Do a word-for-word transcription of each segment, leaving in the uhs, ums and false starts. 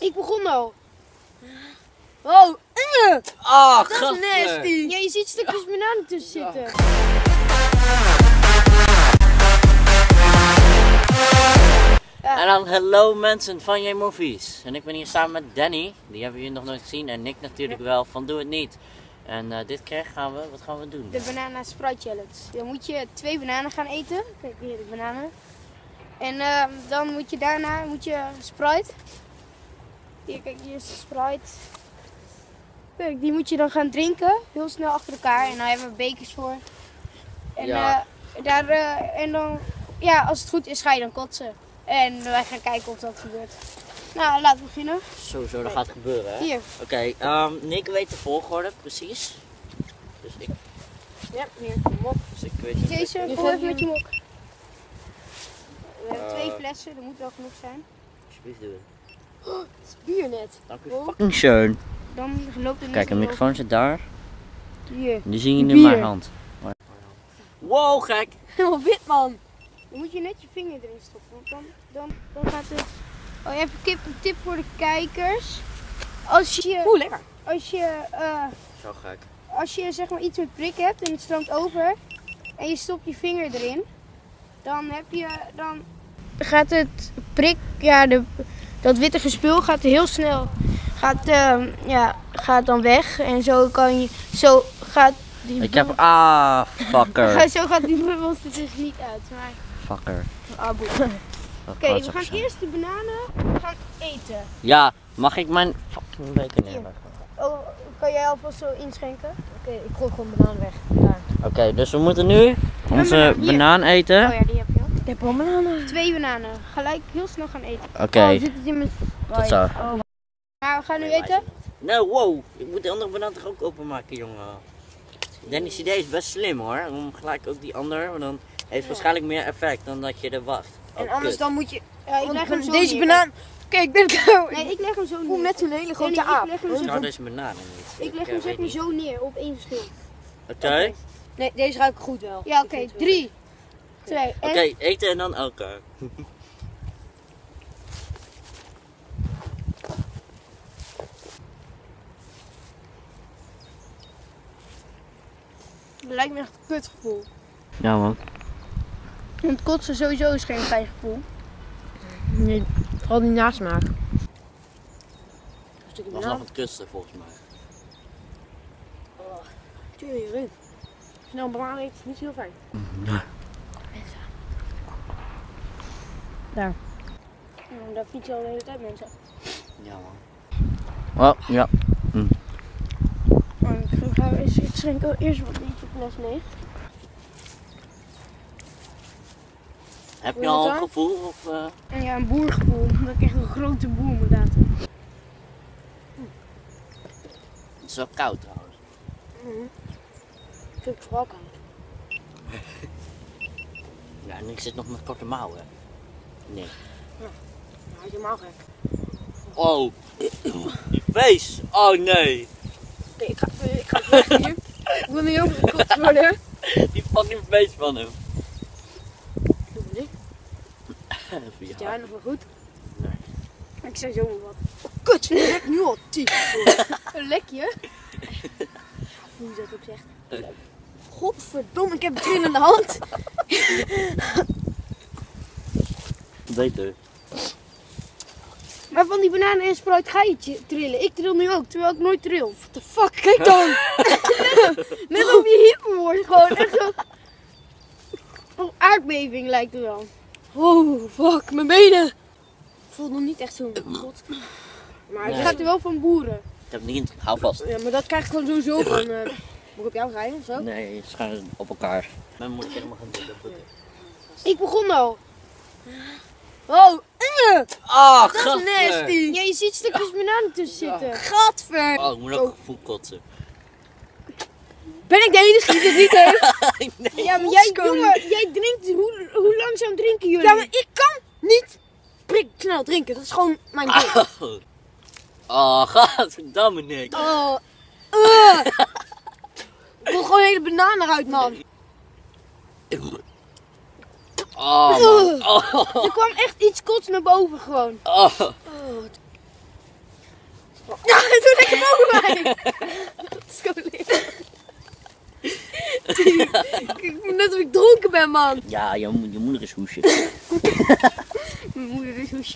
Ik begon al. Oh, uh, Ah, dat is nasty. Ja, je ziet stukjes bananen tussen zitten. Ja. En dan hallo mensen van J Movies. En ik ben hier samen met Danny, die hebben jullie nog nooit gezien. En Nick natuurlijk ja. wel, van Doe Het Niet. En uh, dit keer gaan we, wat gaan we doen? De banana Sprite challenge. Dan moet je twee bananen gaan eten. Kijk hier de bananen. En uh, dan moet je daarna moet je Sprite. Hier, kijk, hier is de Sprite. Kijk, die moet je dan gaan drinken, heel snel achter elkaar. En dan hebben we bekers voor. En, ja. uh, daar, uh, en dan, ja, als het goed is, ga je dan kotsen. En wij gaan kijken of dat gebeurt. Nou, laten we beginnen. Zo, zo, dat gaat gebeuren, hè? Hier. Oké, okay, um, Nick weet de volgorde precies. Dus ik... Ja, hier, mok. Dus ik weet niet... Deze, kom even met je mok. We hebben uh, twee flessen, dat moet wel genoeg zijn. Alsjeblieft doen. Oh, het is bier net. Dank u oh. fucking schön. Dan loopt er Kijk, een microfoon zit daar. Hier. Die zie je nu in mijn hand. Wow, gek! Helemaal wit, man. Dan moet je net je vinger erin stoppen. Want dan, dan, dan gaat het... Oh, even een tip voor de kijkers. Als je... Oeh, lekker. Als je... Uh, Zo gek. Als je zeg maar iets met prik hebt en het stroomt over. En je stopt je vinger erin. Dan heb je... Dan gaat het prik... Ja, de, dat witte gespul gaat heel snel... Gaat, uh, ja, gaat dan weg. En zo kan je... Zo gaat... Die ik heb... Ah, fucker. Zo gaat die bubbels er dus niet uit. Maar... Fucker. Ah, Oké, okay, we gaan eerst de bananen gaan eten. Ja, mag ik mijn fucking beker neerleggen? Oh, kan jij alvast zo inschenken? Oké, okay, ik gooi gewoon de banaan weg. Oké, okay, dus we moeten nu onze banaan, banaan eten. Oh ja, die heb je ook. Ik heb al bananen. Twee bananen. Gelijk heel snel gaan eten. Oké. Okay. Oh, zit het in mijn... Tot zo. Oh. Maar we gaan nu eten. Nou, wow. Ik moet de andere banaan toch ook openmaken, jongen. Dennis' idee is best slim, hoor. Om gelijk ook die andere, maar dan heeft het ja. waarschijnlijk meer effect dan dat je er wacht. Oh, en anders kut. Dan moet je... Ja, ik leg hem zo deze neer. banaan... Kijk, ben ik nou... Nee, ik leg hem zo neer. Voel net zo'n hele grote nee, nee, aap. Nou, deze bananen niet. Ik leg hem zeg maar zo neer, op één verschil. Oké. Okay. Nee, deze ruikt goed wel. Ja, oké. Okay. Drie, twee, Oké, okay, eten en dan elkaar. Het lijkt me echt een kutgevoel. Ja, man. Want kotsen sowieso is geen fijn gevoel. Nee, vooral die nasmaak. Dat was nog het kutste volgens mij. Oh, tuur hierin. Snel banaan eet, niet heel fijn. Ja. Daar. Ja, daar fiets je al de hele tijd, mensen. Ja, man. Oh, ja. Hm. Dan gaan we eens schenken eerst wat beetje fles leeg. Heb je al een gevoel? Of, uh... Ja, een boergevoel. Dat ik echt een grote boer moet laten. Hm. Het is wel koud trouwens. Mm. Ik vind het vooral koud. Ja, en ik zit nog met korte mouwen. Nee. Ja, hij is helemaal gek. Oh, die face. Oh nee. Oké, ik ga even, ik ga even weg hier. Ik wil nu ook gekotst worden. Die fucking face van hem. Doe me niet. Zit jij nog wel goed? Nee. Ik zei zo wat. Oh, kut, je lekt nu al tien. Een lekje? Hoe je dat ook zegt. Godverdomme, ik heb het in de hand. Beter. Maar van die bananen en Sprite ga je trillen. Ik tril nu ook, terwijl ik nooit tril. What the fuck, kijk dan. Net op je hippen wordt gewoon echt zo. Een aardbeving lijkt het wel. Oh, fuck, mijn benen. Voelt nog niet echt zo'n god. Maar het nee. gaat er wel van boeren. Ik heb het niet, hou vast. Ja, maar dat krijg ik gewoon sowieso van. Uh, moet ik op jou rijden of zo? Nee, je schuift op elkaar. Dan moet je helemaal gaan doen. Ik begon al. Oh, uh, oh, dat is nasty. Ja, je ziet stukjes bananen tussen zitten. Ja. Gadver. Oh, ik moet ook gevoel kotsen. Ben ik de enige die dit niet heeft? Nee. Ja, maar jij, jongen, jij drinkt, hoe, hoe langzaam drinken jullie? Ja, maar ik kan niet prik snel drinken. Dat is gewoon mijn ding. Oh, oh godverdamme Nick. Oh, uh. Ik wil gewoon een hele banaan eruit, man. Oh, man. Oh. Er kwam echt iets kots naar boven gewoon. Oh. Oh. Dat is gewoon leeg. Kijk, net of ik dronken ben, man. Ja, je, mo- je moeder is hoesje. Mijn moeder is hoesje.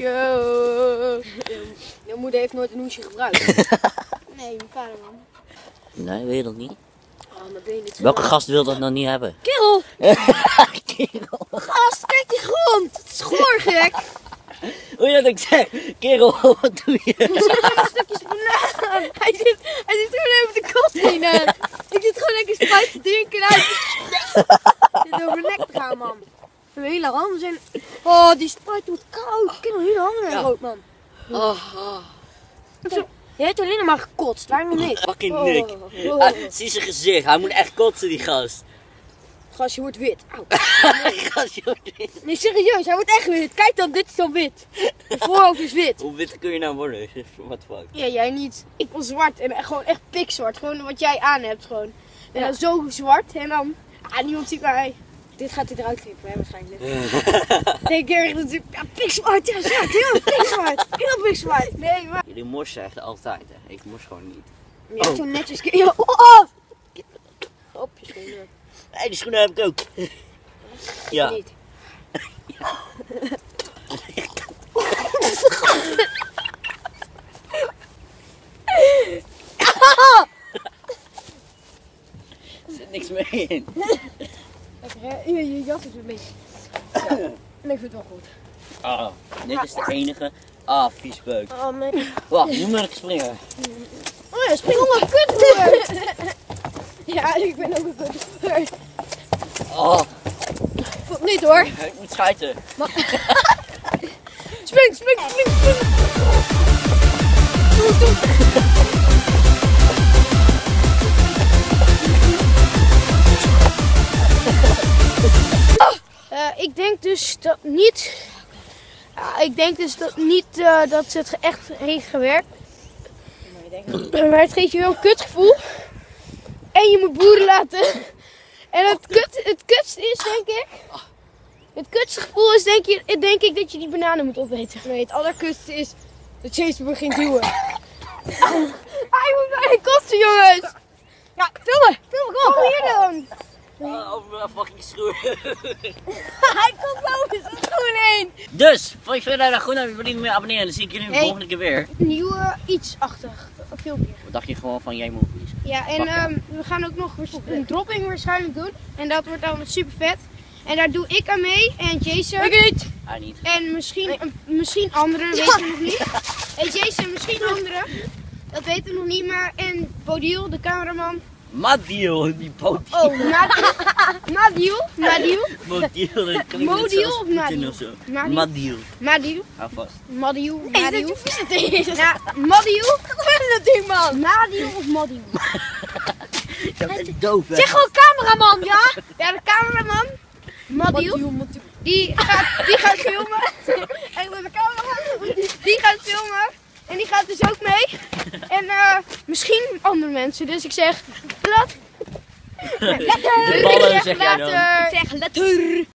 Je moeder heeft nooit een hoesje gebruikt. Nee, mijn vader man. Nee, wil je dat niet? Oh, maar ben je niet Welke gast wil dat nou niet hebben? Kerel! Kerel. Gast, kijk die grond! Het is goor, gek! Hoe je dat ik zeg? Kerel, wat doe je? Stukjes banaan! Hij zit, hij zit gewoon over de kast heen. hè. Ik zit gewoon lekker Sprite te drinken en hij zit over de nek te gaan, man. Mijn hele handen zijn... Oh, die Sprite wordt koud. Ik ken mijn hele handen zijn rood, man. Oh, oh. Je hebt alleen nog maar gekotst, waarom niet? Fucking Nick. Oh. Ah, zie zijn gezicht, hij moet echt kotsen die gast. Gast, je wordt wit. Auw. Gast, joh. Nee, serieus, hij wordt echt wit. Kijk dan, dit is dan wit. Mijn voorhoofd is wit. Hoe wit kun je nou worden? What the fuck? Ja, jij niet. Ik was zwart en echt, gewoon echt pikzwart. Gewoon wat jij aan hebt gewoon. En dan zo zwart en dan... Ah, niemand ziet mij. Dit gaat hij eruit knippen, hè, waarschijnlijk. Ik denk erg dat ik... Ja, pikzwart, ja, zwart. Heel pikzwart. Heel pikzwart. Nee, maar... Jullie morsen echt altijd, hè? Ik mors gewoon niet. Je hebt zo netjes... Ja, oh, oh. Op je schoenen. Hé, hey, die schoenen heb ik ook. Ja. Niet. Er zit niks meer in. Lekker, hè? Je, je jas is een beetje... Ja. En ik vind het wel goed. Ah, dit is de enige. Ah, vies beuk. Oh, nee. Wacht, nu moet ik springen. Oh ja, spring op mijn kutboer. Ja, ik ben ook een kutboer. Oh, Vond niet hoor. ik moet schijten. Spring, spring, spring, spring. Doe, doe. Uh, ik denk dus dat niet... Uh, ik denk dus dat niet uh, dat het echt heeft gewerkt. Maar het geeft je wel een kutgevoel. En je moet boeren laten. En het, kut, het kutste is denk ik... Het kutste gevoel is denk, je, denk ik dat je die bananen moet opeten. Nee, het allerkutste is dat Chase me begint duwen. Hij moet bijna kotsen jongens. Ja, filmen, filmen, kom Kom hier dan. Ah, over mijn fucking schoen. Hij komt boven zijn schoen heen. Dus, vond je verder goed, dan wil je meer abonneren. Dan zie ik jullie de Hey. volgende keer weer. Nieuwe iets-achtig filmpje. Wat dacht je gewoon van jij movies? Ja, en Wacht, ja. um, we gaan ook nog een dropping waarschijnlijk doen. En dat wordt dan super vet. En daar doe ik aan mee en Jason. Ik niet. Hij niet. En misschien, een- misschien anderen, weten we nog niet. En Jason, misschien anderen. Dat weten we nog niet, maar en Bodil, de cameraman. Madiel, die poot. Oh, Madiel. Madiel. Madiel. Madiel, dat klinkt net Modiel zoals of Poetin Madiel? of zo. Madiel. Madiel. Madiel. Hou vast. Madiel. Nee, Madiel. dat je vies het is. Ja, Madiel. Wat is dat ding, man? Madiel of Madiel? Dat is doof, hè? Zeg gewoon cameraman, ja? Ja, de cameraman. Madiel. Madiel. Die gaat, die gaat filmen. En de cameraman. Die gaat filmen. En die gaat dus ook mee. En uh, misschien andere mensen. Dus ik zeg, laat. De ballen Ik zeg zeg jij dan. later. Ik zeg, letter.